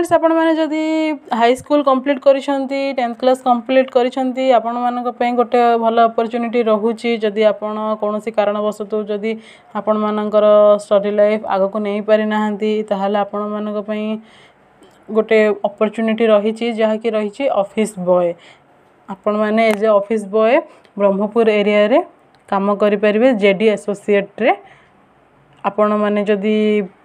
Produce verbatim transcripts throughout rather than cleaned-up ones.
Friends आपण माने जदि हाई स्कूल कंप्लीट करिसंती टेंथ क्लास कंप्लीट करिसंती आपण मानक पई गोटे भल अपॉर्चुनिटी रहूची जदि आपण कोनोसी कारणवशतु जदि आपण मानकर स्टडी लाइफ आगो को नै पारि नाहंती ताहाले आपण मानक पई गोटे अपॉर्चुनिटी रहिची जहा कि रहिची ऑफिस बॉय आपण माने as office boy Brahmapur area रे काम करि परिबे जेडी एसोसिएट रे आपण माने जदि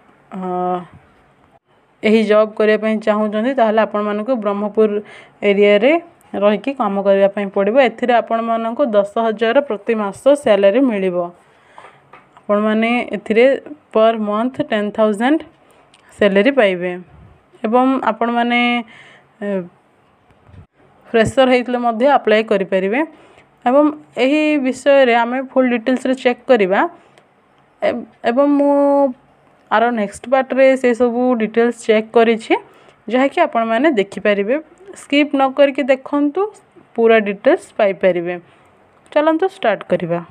यही जॉब करने पे चाहूँगी ताहले आपण मानक ब्रह्मपुर एरिया रे रही कि काम करने पे पड़ो एथिरे आपण मानक दस हजार प्रति मास सैलरी मिलिबो आपण माने एथिरे per month ten thousand salary पाइबे एवं आपण माने फ्रेशर हेतले मध्ये अप्लाई करि परिबे एवं एही विषय रे आमे फुल डिटेल्स रे चेक करिबा एवं मु आरो नेक्स्ट पार्ट रे से सब डिटेल्स चेक करिछि जहा कि आपण माने देखि परिबे स्किप न करके देखंतु पूरा डिटेल्स पाई परिबे चलंतु स्टार्ट करिबा।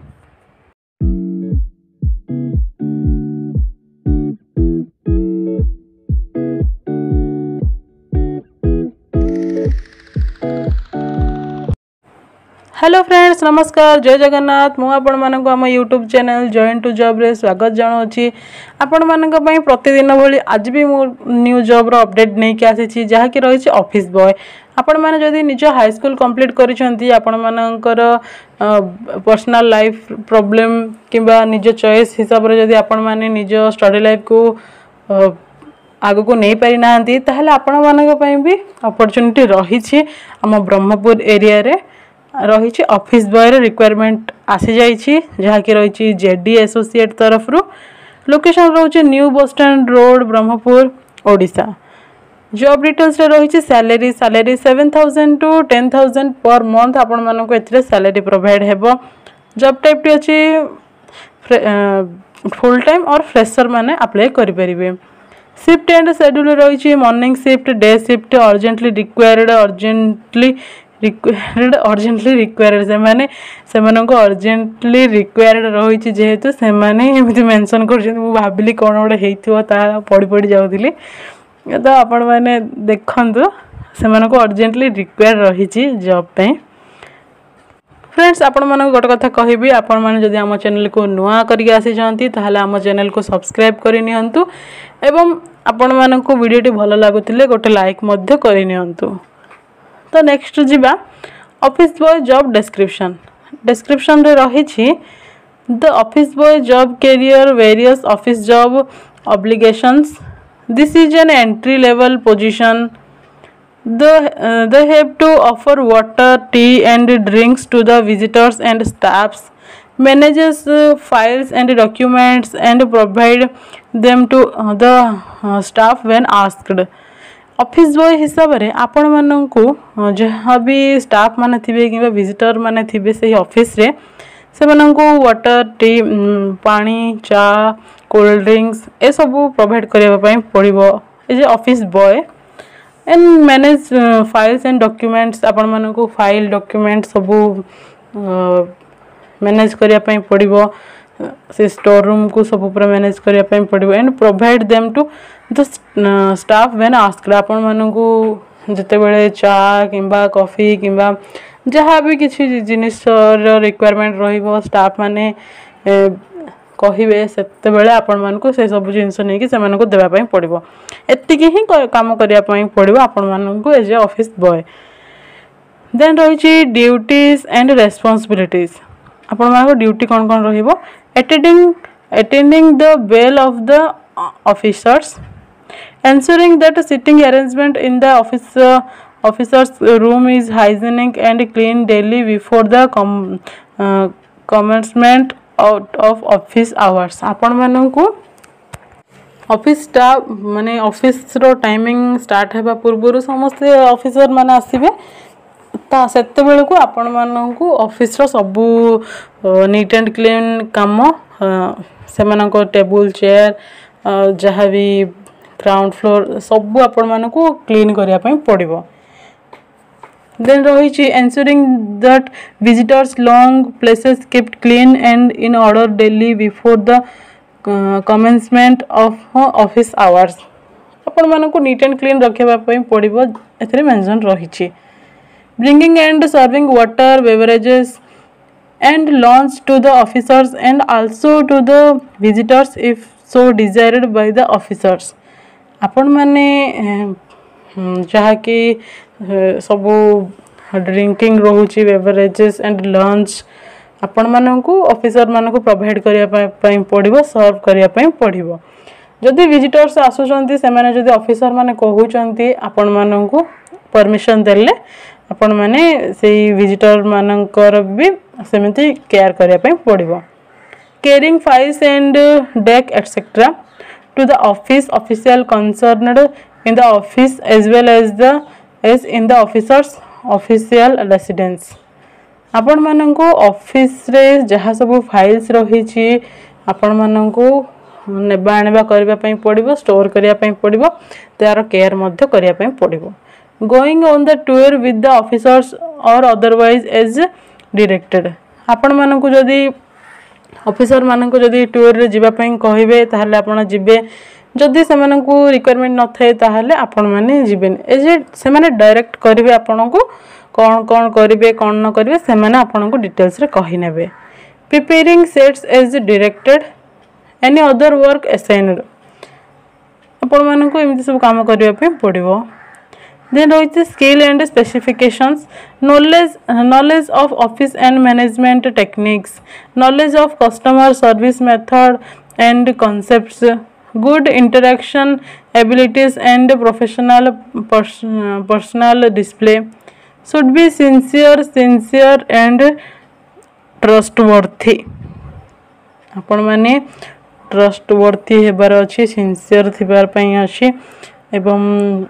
हेलो फ्रेंड्स नमस्कार जय जगन्नाथ मु आपण मानक आम YouTube channel join to job रे स्वागत जनावछि आपण मानक पई प्रतिदिन भली आज भी मु न्यू जॉब रो अपडेट नै के आसी जहा कि रही छि ऑफिस बॉय आपण माने जदी निज हाई स्कूल कंप्लीट करिसंती आपण मानकर पर्सनल लाइफ प्रॉब्लम किबा निज चॉइस हिसाब रे जदी आपण माने निज स्टडी लाइफ को आगो को नै पारि नाहंती ताहले आपण मानक पई भी अपॉर्चुनिटी रही छि हम ब्रह्मपुर एरिया रे रही ऑफिस बॉय रिक्वायरमेंट आसी जाइए जहाँ कि रही जेडी एसोसिएट तरफ रू लोकेशन रोचे new bus stand road Brahmapur Odisha job details रही salary salary seven thousand to ten thousand per month आपण मानक एथिरे सैलरी प्रोवाइड हेबो जॉब टाइप टी अछि फुल टाइम और फ्रेशर माने अप्लाई करि परिबे शिफ्ट एंड शेड्यूल रही morning shift day shift urgently required urgently required urgently required से माने से माने को अर्जेंटली रिक्वायर्ड रही जेहेतु से माने एमती मेंशन कर मु भाबिली कोन ओडे हेइथियो ता पड़ी पड़ी जाउथिली तो आपण माने देखंतु से माने को अर्जेंटली रिक्वायर्ड रही जॉब पे फ्रेंड्स आपण माने गोटे कथा कहबी आपण माने जदी हम चैनल को नुआ करी आसी जंती ताहाले हम चैनल को सब्सक्राइब करि नियंतु एवं आपण माने को वीडियोटी भलो लागुतिले गोटे लाइक मध्य करि नियंतु। तो नेक्स्ट जीवा office boy job description description रे रही छी the office boy job carrier various office job obligations this is an entry level position they have to offer water tea and drinks to the visitors and staffs manages uh, files and documents and provide them to uh, the uh, staff when asked office boy हिसाब रे आपण माननकु जहाँ भी staff माने थिबे किबा visitor माने थिबे से office रे से माननकु वाटर टी पानी चा कोल्ड ड्रिंक्स ए सब प्रोवाइड करबा पई पड़िबो ए जे office boy and manage files and documents आपण माननकु फाइल डॉक्यूमेंट सब मैनेज करबा पई पड़िबो से स्टोर रूम को सब ऊपर मैनेज करबा पई पड़िबो and provide them to the staff when asked आपण माननकु जते बेले चा किंबा कॉफी किंबा जहाँ भी किसी जिनिस रिक्वायरमेंट रहिबो स्टाफ माने कहिबे सेते बेले आपण मानकु से सब जिनिस नै कि से मानकु देबा पई पड़िबो एतिकी ही काम करिया पई पड़िबो आपण मानकु as a office boy. Then रही ड्यूटीज एंड रेस्पॉन्सिबिलिटीज आपण मानकु ड्यूटी कोन कोन रहिबो attending attending the bell of the officers ensuring that sitting arrangement in the office uh, officers room is hygienic and clean daily before the com, uh, commencement out of office hours आपण माननकु office staff माने office रो timing start हेबा पूर्व समस्त officer माने आसीबे ता सेते बेले को आपण माननकु ऑफिस रो सब नीट एंड क्लीन काम से मानको टेबल चेयर जहाँ भी ग्राउंड फ्लोर सब आपण मानकु क्लीन करिया पई पड़िबो। देन रही ensuring that visitors long places kept clean and in order daily before the uh, commencement of uh, office hours आपण मानकु नीट एंड क्लीन रखिबा पई पड़िबो एथरे मेंशन रहिछि bringing and serving water beverages and lunch to the officers and also to the visitors if so desired by the officers आपण माने जहा कि सब ड्रिंकिंग रोची बेवरेजेस एंड लंच आपण मानकु ऑफिसर मानकु प्रोवाइड करिया पई पड़िबो सर्व करिया पई पड़िबो जदि विजिटर्स आसुचंती से माने जदि ऑफिसर माने कहउचंती आपण मानकु परमिशन देले आपण माने सेही विजिटर मानकर भी सेमिति केयर करिया पई पड़िबो caring files and desk etcetera to the office official concerned in the office as well as the as in the officers official residence आपण मानकु ऑफिस रे जहा सब फाइल्स रहिछि आपण मानकु नेबा आनिबा करिबा पई पड़िबो स्टोर करिया पई पड़िबो तार केयर मध्ये करिया पई पड़िबो going on the tour with the officers or otherwise as directed आपण मानकु जदी ऑफिसर मानकु जदी टूर रे जिबा पई कहिबे ताहले आपण जिबे जदी से मानकु रिक्वायरमेंट न थाए ताहले आपण माने जिबेन ए जे से माने डायरेक्ट करिवे आपनको कोन कोन करिवे कोन न करिवे से माने आपनको डिटेल्स रे कहि नेबे preparing sets as directed any other work assigned आपण मानकु एमिति सब काम करिवे पई पड़िबो Then there is skill and specifications, knowledge knowledge of office and management techniques, knowledge of customer service method and concepts, good interaction abilities and professional pers personal display, should be sincere sincere and trustworthy. आपण माने trustworthy हेबार अछि sincere थिबार पई अछि एवं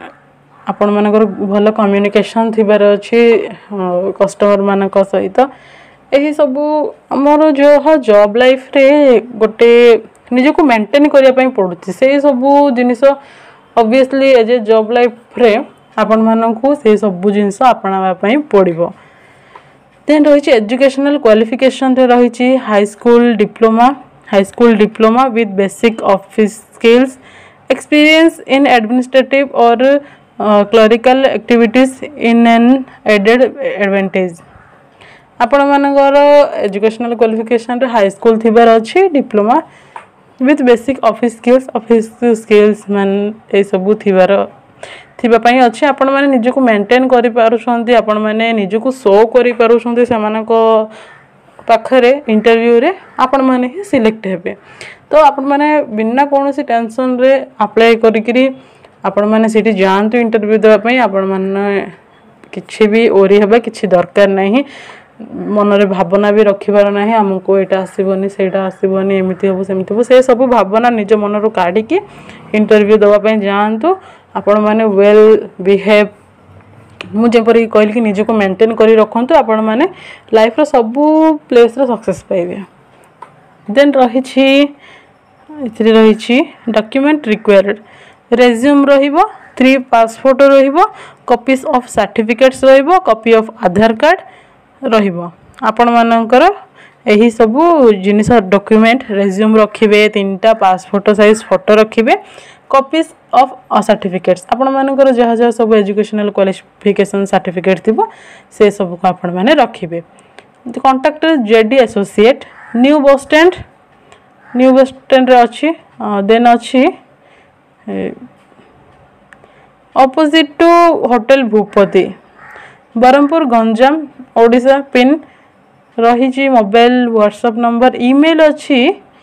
आपण मानकर भल communication थिबार अछि कस्टमर मानक सहित एही सब हमर जो जॉब लाइफ रे गोटे निज को मेंटेन करिया पई पड़ुछि से सब जिनिस obviously as a job life रे आपण मानकु से सब जिनिस अपनावा पई पड़िबो देन रहिछि एजुकेशनल क्वालिफिकेशन रे रहिछि high school diploma high school diploma with basic office skills experience in administrative or Uh, clerical activities in an added advantage आपण मानकर एजुकेशनल क्वालिफिकेशन रे हाई स्कूल थिबार अछि diploma with basic office skills office skills मान ए सब थिबार थिबा पई अछि आपण माने निज को मेंटेन करि पारुछंती आपण माने निज को शो करि पारुछंती से मानको पाखरे इंटरव्यू रे आपण माने ही सिलेक्ट हेबे तो आपण माने बिना कोनोसी टेंशन रे अप्लाई करिकरी आपण माने सिटी जानतु इंटरव्यू देबा पई आपण माने किछि भी ओरी हेबा किछि दरकार नाही मन रे भावना भी रखिबार नाही हमको एटा आसीबोनी सेटा आसीबोनी एमिति होबो सेमिति होबो से सब भावना निज मन रो काढी की इंटरव्यू देबा पई जानतु आपण माने वेल बिहेव मु जेपरि कहल कि निज को मेंटेन करी रखंतु आपण माने लाइफ रो सब प्लेस रो सक्सेस पाइबे देन रही छी इतरी रही छी डॉक्यूमेंट रिक्वायर्ड रेज्यूम रहिबो थ्री पासपोर्ट रहिबो कॉपीज ऑफ सर्टिफिकेट्स रहिबो कॉपी ऑफ आधार कार्ड रहिबो आपण मानकर एही सब जिनिस डॉक्यूमेंट रेज्यूम रखिबे तीनटा पासपोर्ट साइज फोटो रखिबे कॉपीज ऑफ सर्टिफिकेट्स आपण मानकर जहा जहा सब एजुकेशनल क्वालिफिकेशन सर्टिफिकेट थिबो से सब को आपण माने रखिबे contact JD associate new bus stand new bus stand रे अछि देन अछि opposite to hotel Bhupati Berhampur Ganjam Odisha pin रही मोबाइल व्हाट्सएप नंबर ईमेल अच्छी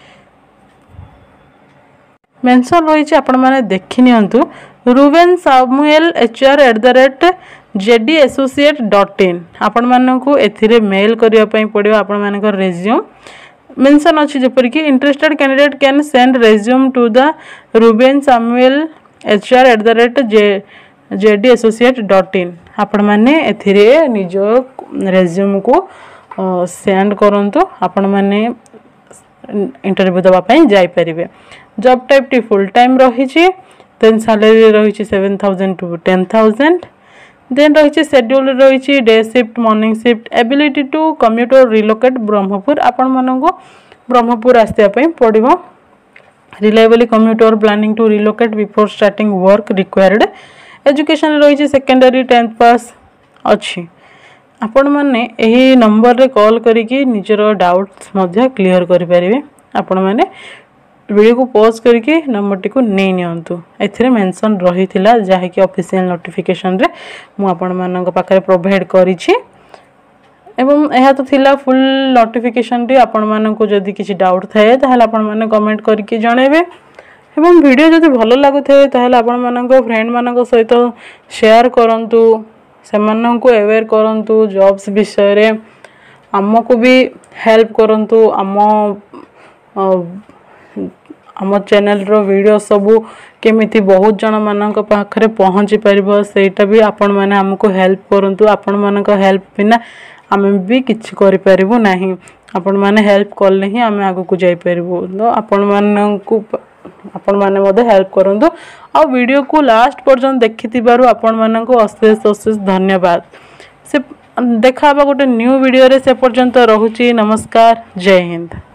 मेंशन रही आपण माने देखि नियंतु Reuben Samuel HR at the rate JD associate dot in आपण मानकु एथिरे मेल करिया पई पड़ियो आपण मानकर रेज्यूम मेंशन अच्छी जपर कि interested candidate can send resume to the Reuben Samuel HR at the rate J JD associate dot in आपण माने एथिरे निज रेज्यूम को सेंड करंतु आपण माने इंटरव्यू दवा पई जाई परिबे जॉब टाइप टी फुल टाइम रही छी देन सैलरी रही seven thousand to ten thousand then रही शेड्यूल रही day shift morning shift ability to commute or relocate Brahmapur आपण मानक ब्रह्मपुर आसया पई पड़िबो reliably commute or planning to relocate before starting work required education रही सेकेंडरी टेंथ पास अच्छी आपण मैंने यही नंबर रे कॉल करिकी निजर डाउट्स मध्य क्लियर करि परिबे आपण मैंने वीडियो को पॉज करके नंबर टी को नहीं नियंतु एथिरे मेंशन रही थिला जहा कि ऑफिशियल नोटिफिकेशन रे मु आपण मानक पाखरे प्रोवाइड करिछि एवं यह तो थिला फुल नोटिफिकेशन रे आपण मानक जदी किछि डाउट थाए ताहले आपण माने कमेंट करके जणेबे एवं वीडियो जदी भलो लागु थाए ताहले आपण मानक फ्रेंड मानक सहित शेयर करंतु सेमानन को अवेयर करंतु जॉब्स विषय रे हमको भी हेल्प करंतु हम आम चैनल रो वीडियो सबू केमिति बहुत जन मानक पाखरे पहुँची पारिबो सेटा भी आपण माने हमको हेल्प करंतु आपण मानक हेल्प बिना आम भी किछि करि पारिबो नाही आपण माने हेल्प करले ही आम आगु को जाई पारिबो तो आपण मानक आपण माने मदे हेल्प करंतु आ वीडियो को लास्ट पर्यंत देखिथिबारु आपण मानक अशेष अशेष धन्यवाद से देखा गोटे न्यू वीडियो रे से पर्यंत रहुची नमस्कार जय हिंद।